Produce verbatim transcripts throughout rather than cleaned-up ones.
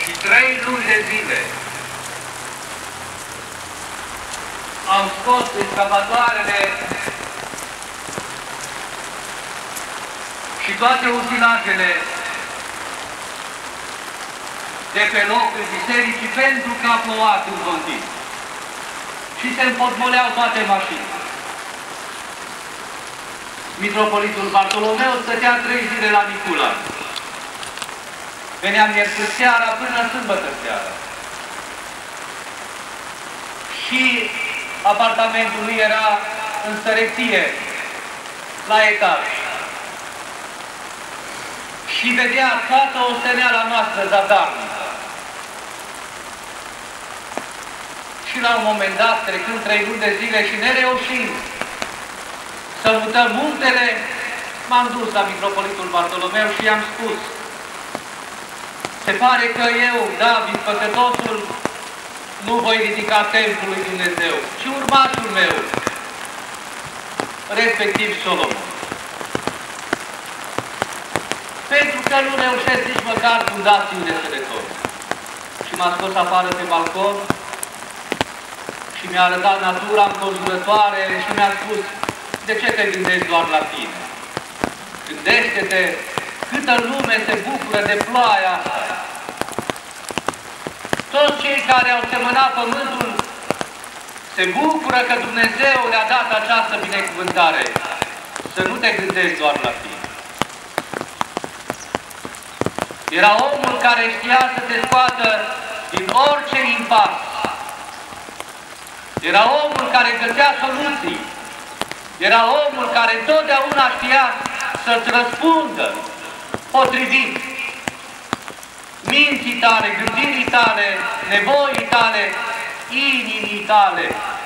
și trei luni de zile am scos excavatoarele și toate utilajele de pe locul bisericii pentru că a plouat în continuu. Și se împotmoleau toate mașinile. Mitropolitul Bartolomeu stătea trei zile la Nicula. Veneam miercuri seara până sâmbătă seara. Și apartamentul lui era în sărăcie, la etaj. Și vedea toată osteneala noastră zadarnică. Și la un moment dat, trecând trei luni de zile și nereușind să mutăm muntele, m-am dus la Mitropolitul Bartolomeu și i-am spus: se pare că eu, David, păcătosul, nu voi ridica templul lui Dumnezeu, ci urmașul meu, respectiv Solomon. Pentru că nu reușesc nici măcar fundațiile să le tot. Și m-a scos afară pe balcon și mi-a arătat natura înconjurătoare și mi-a spus: de ce te gândești doar la tine? Gândește-te câtă lume se bucură de ploaia asta. Toți cei care au semănat pământul se bucură că Dumnezeu le-a dat această binecuvântare. Să nu te gândești doar la tine. Era omul care știa să te scoată din orice impas. Era omul care găsea soluții. Era omul care întotdeauna știa să-ți răspundă potrivit minții tale, gândirii tale, nevoii tale, inimii tale.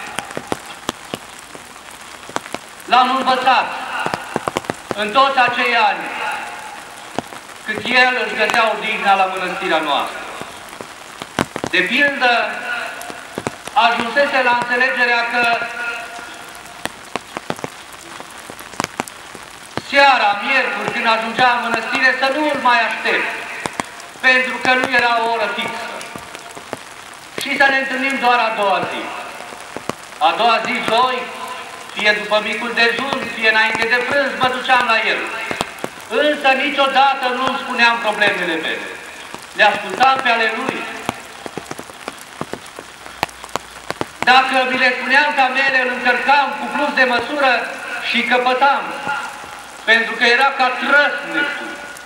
L-am învățat în toți acei ani cât el își găsea odihna la mănăstirea noastră. De pildă, ajunsese la înțelegerea că seara, miercuri, când ajungea în mănăstire, să nu îl mai aștept, pentru că nu era o oră fixă. Și să ne întâlnim doar a doua zi. A doua zi, joi, fie după micul dejun, fie înainte de prânz, mă duceam la el. Însă niciodată nu îmi spuneam problemele mele. Le ascultam pe ale lui. Dacă mi le spuneam ca mele, îl încărcam cu plus de măsură și căpătam. Pentru că era ca trăsnetul.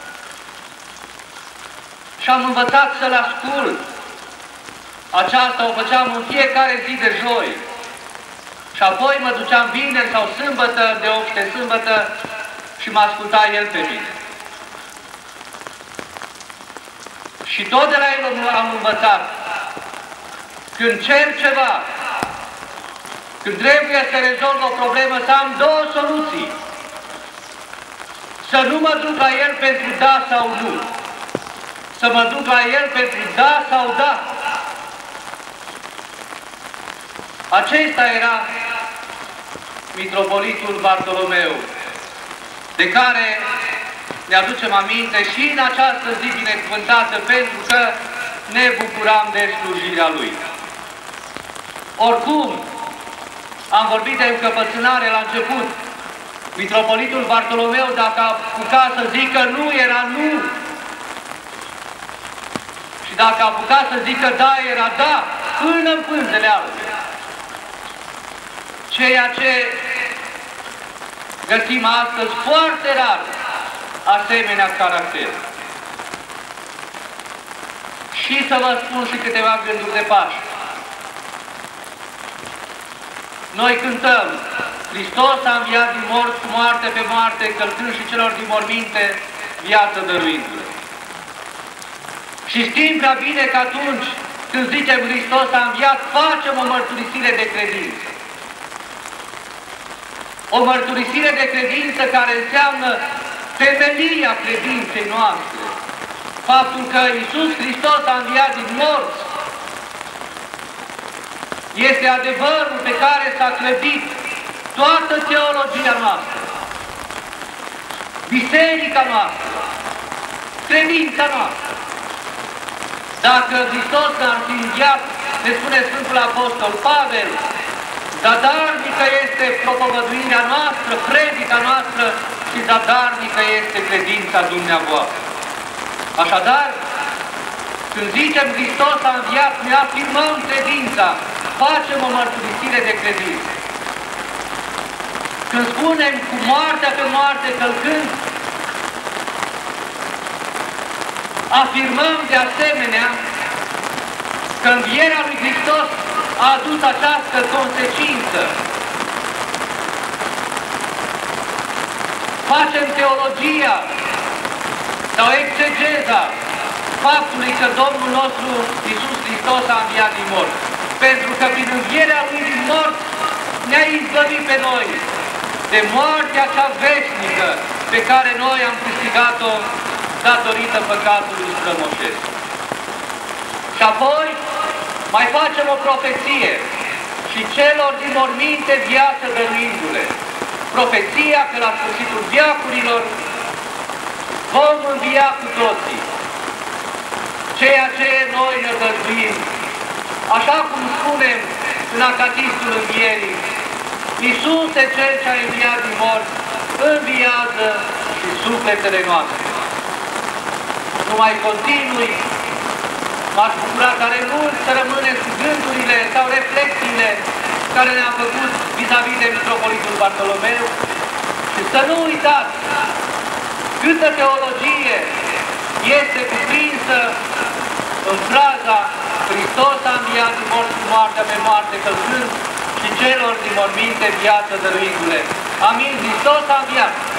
Și am învățat să-l ascult. Aceasta o făceam în fiecare zi de joi. Și apoi mă duceam vineri sau sâmbătă, de obște sâmbătă, și mă asculta el pe mine. Și tot de la el am învățat. Când cer ceva, când trebuie să rezolv o problemă, să am două soluții. Să nu mă duc la el pentru da sau nu. Să mă duc la el pentru da sau da. Acesta era Mitropolitul Bartolomeu, de care ne aducem aminte și în această zi binecuvântată, pentru că ne bucuram de slujirea lui. Oricum, am vorbit de încăpățânare la început. Mitropolitul Bartolomeu, dacă a apucat să zică nu, era nu. Și dacă a apucat să zică da, era da, până în pânzele albe. Ceea ce găsim astăzi foarte rar asemenea caracter. Și să vă spun și câteva gânduri de Paște. Noi cântăm: Hristos a înviat din morți cu moarte pe moarte, călcând și celor din morminte viață dăruindu-le. Și știm prea bine că atunci când zicem Hristos a înviat, facem o mărturisire de credință. O mărturisire de credință care înseamnă temelia credinței noastre. Faptul că Iisus Hristos a înviat din morți este adevărul pe care s-a clădit toată teologia noastră, biserica noastră, credința noastră. Dacă Hristos n-ar fi înviat, ne spune Sfântul Apostol Pavel, zadarnică este propovăduirea noastră, predica noastră și zadarnică este credința dumneavoastră. Așadar, când zicem Hristos a înviat, ne afirmăm credința, facem o mărturisire de credință. Când spunem cu moartea pe moarte călcând, afirmăm de asemenea că învierea lui Hristos a adus această consecință. Facem teologia sau exegeza faptului că Domnul nostru Iisus Hristos a înviat din morți. Pentru că prin învierea Lui din morți ne-a izbăvit pe noi de moartea cea veșnică pe care noi am câștigat-o datorită păcatului strămoșesc. Și apoi mai facem o profeție și celor din morminte viață dăruindu-le. Profeția că la sfârșitul veacurilor vom învia cu toții. Ceea ce noi ne dăruim, așa cum spunem în Acatistul Învierii, Iisuse Cel ce a înviat din morți, înviază și sufletele noastre. Nu mai continui, m-aș bucura tare mult să rămâneți cu gândurile sau reflexiile care ne-am făcut vis-a-vis de Mitropolitul Bartolomeu și să nu uitați câtă teologie este cuprinsă în fraza Hristos a înviat din morți cu moartea pe moarte călcând și celor din morminte viață dăruindu-le. Amin, Hristos a înviat!